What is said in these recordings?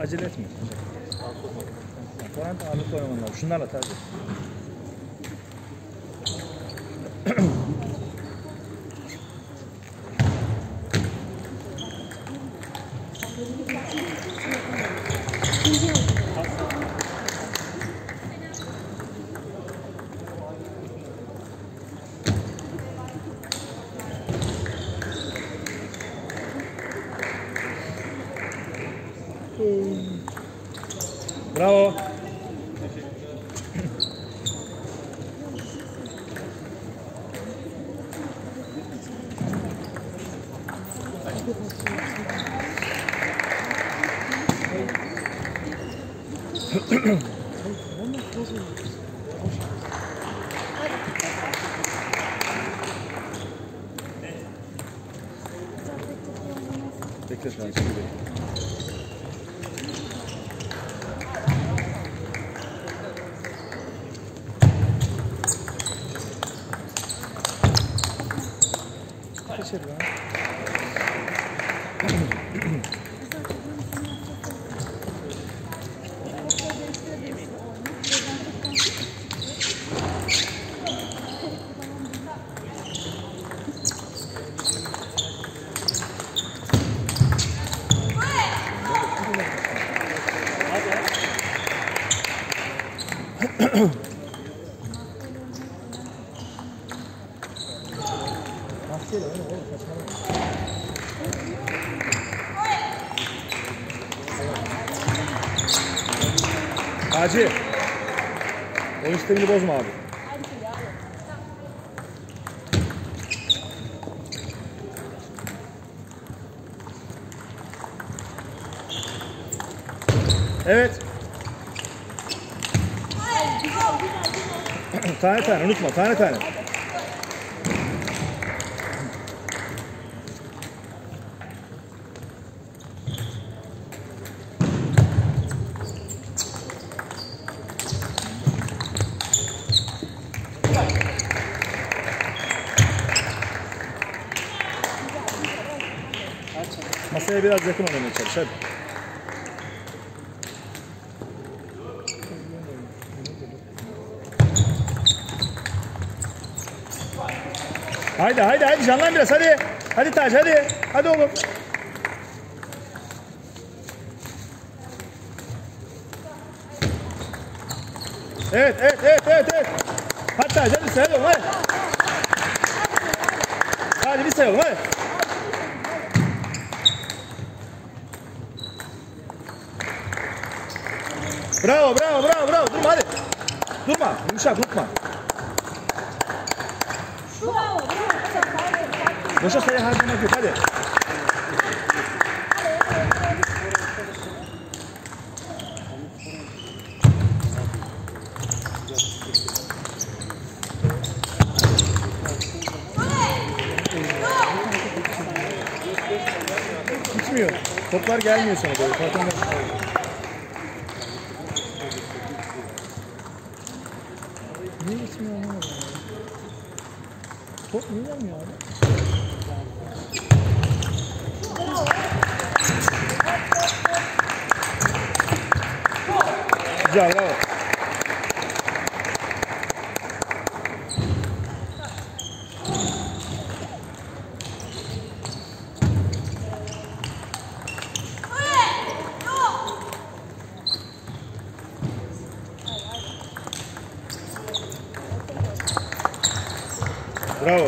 Acele etme. Falan da ağırlık oynaman lazım. Şunlarla tabii. Bravo. Bekle şu an. Kaçır lan. Hacı, o sistemini bozma abi. Evet. Tane tane unutma, tane tane. Masaya biraz yakın oynamaya çalış hadi. Haydi haydi haydi canlan biraz hadi. Hadi Taç hadi. Hadi oğlum. Evet evet evet evet evet. Hadi Taç hadi sayalım hadi. Hadi bir sayalım hadi. Bravo bravo bravo bravo. Durma hadi. Durma. Yumuşak durma. Boşa sayı harcamak yok hadi. Gitmiyor. Toplar gelmiyor sana böyle. Farkında. Niye gitmiyor anlamadım. Top niye gelmiyor abi? Güzel bravo. Bravo.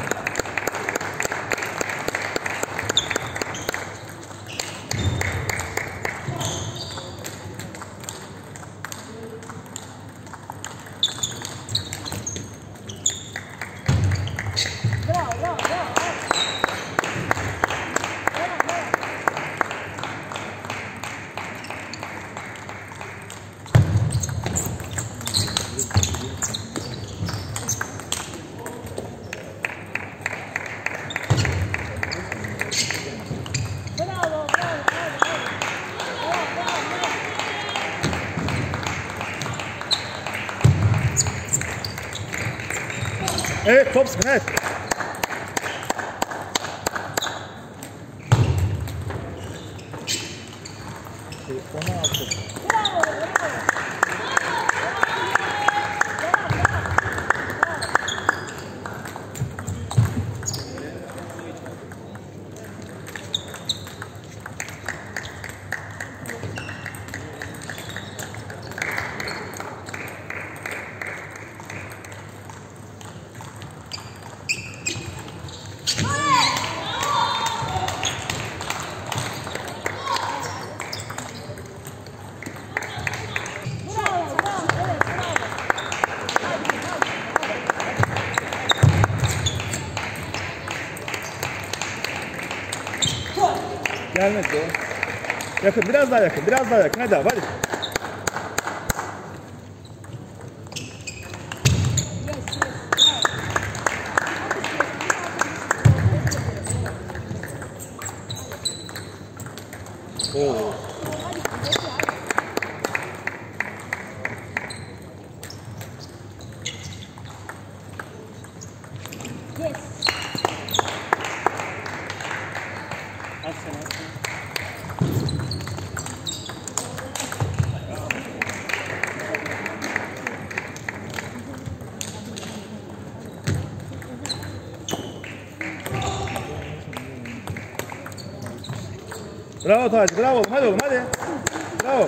Evet, top sıkın, evet. 16. Gelmedi o. Yakın, biraz daha yakın, biraz daha yakın. Hadi abi, hadi. Oo. Bravo Taci, bravo oğlum, hadi oğlum, hadi. Bravo.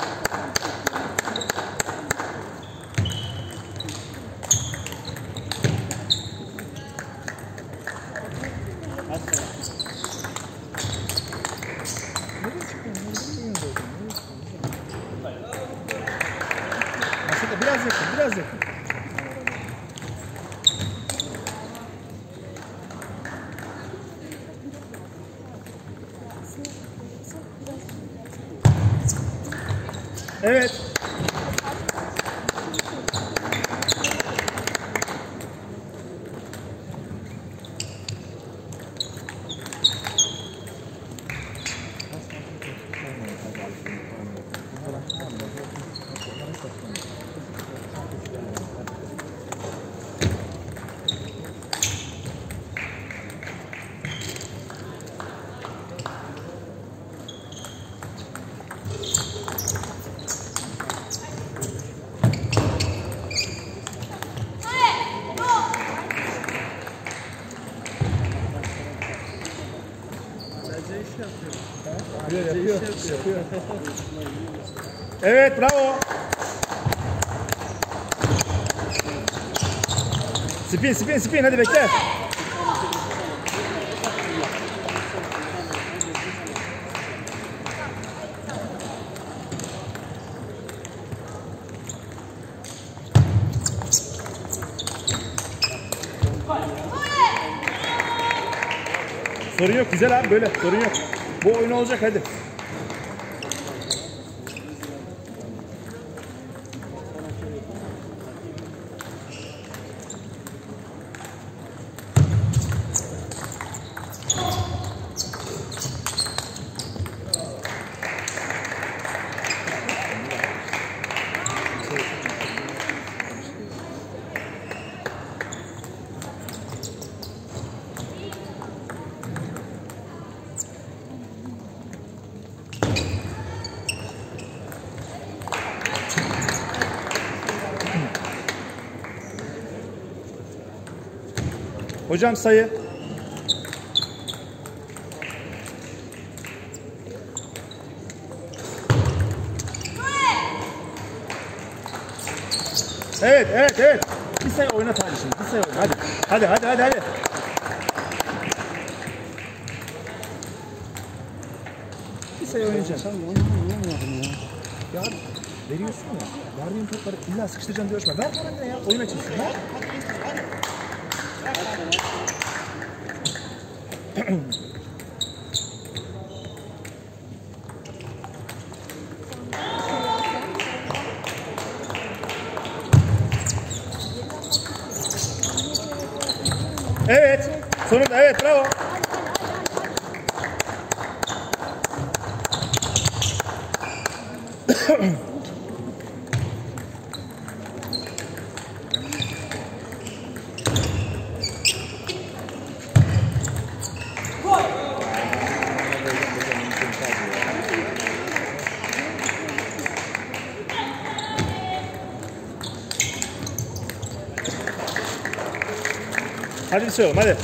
Aslında biraz yakın, biraz yakın. Evet. Yapıyor. Evet, bravo. Spin, hadi bekle. Sorun yok, güzel abi, böyle sorun yok. Bu oyun olacak, hadi. Hocam sayı. Evet. Bir sayı oynat hadi şimdi. Bir sayı oynat. Hadi. Bir sayı oynayacağım. Sen oynamadın ya. Ya veriyorsun ya. Verdiğin topları illa sıkıştıracağım diye ölçme. Ver bana ne ya? Oyun açılsın. Ver. Evet. Sonunda evet, bravo. Hadi bir sayalım hadi.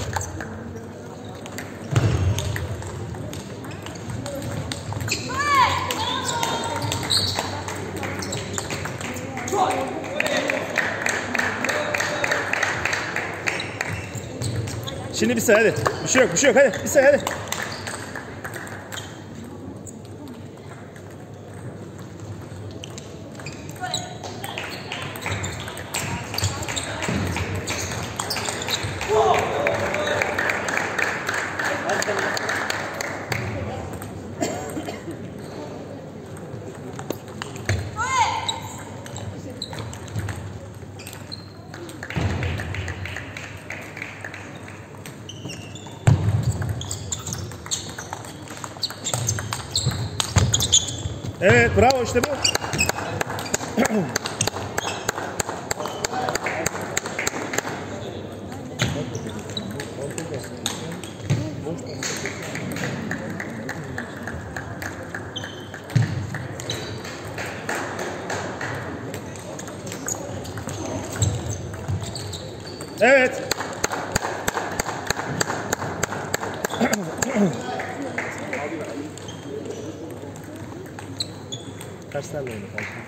Şimdi bir say hadi. Bir şey yok, bir şey yok. Hadi bir say hadi. Evet, bravo işte bu. Evet. Kaçlarla oyunu karşı?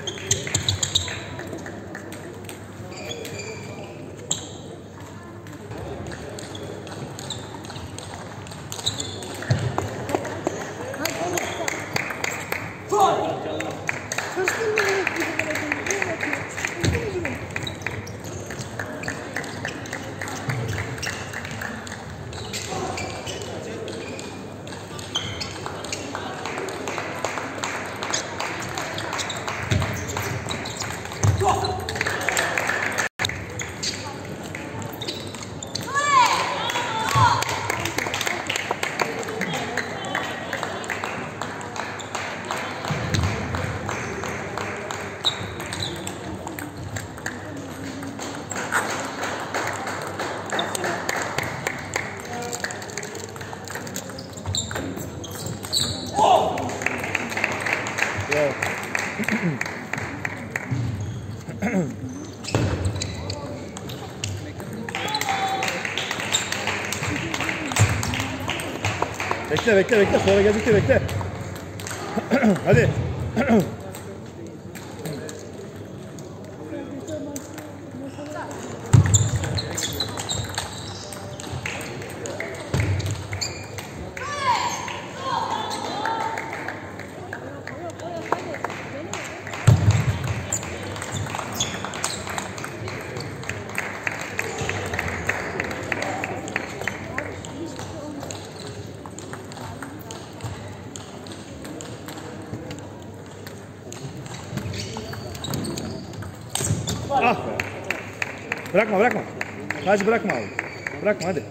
Evet. Bekle. Sonra geldikçe bekle. Hadi. Ah be. Bırakma. Hacı bırakma abi. Bırakma hadi.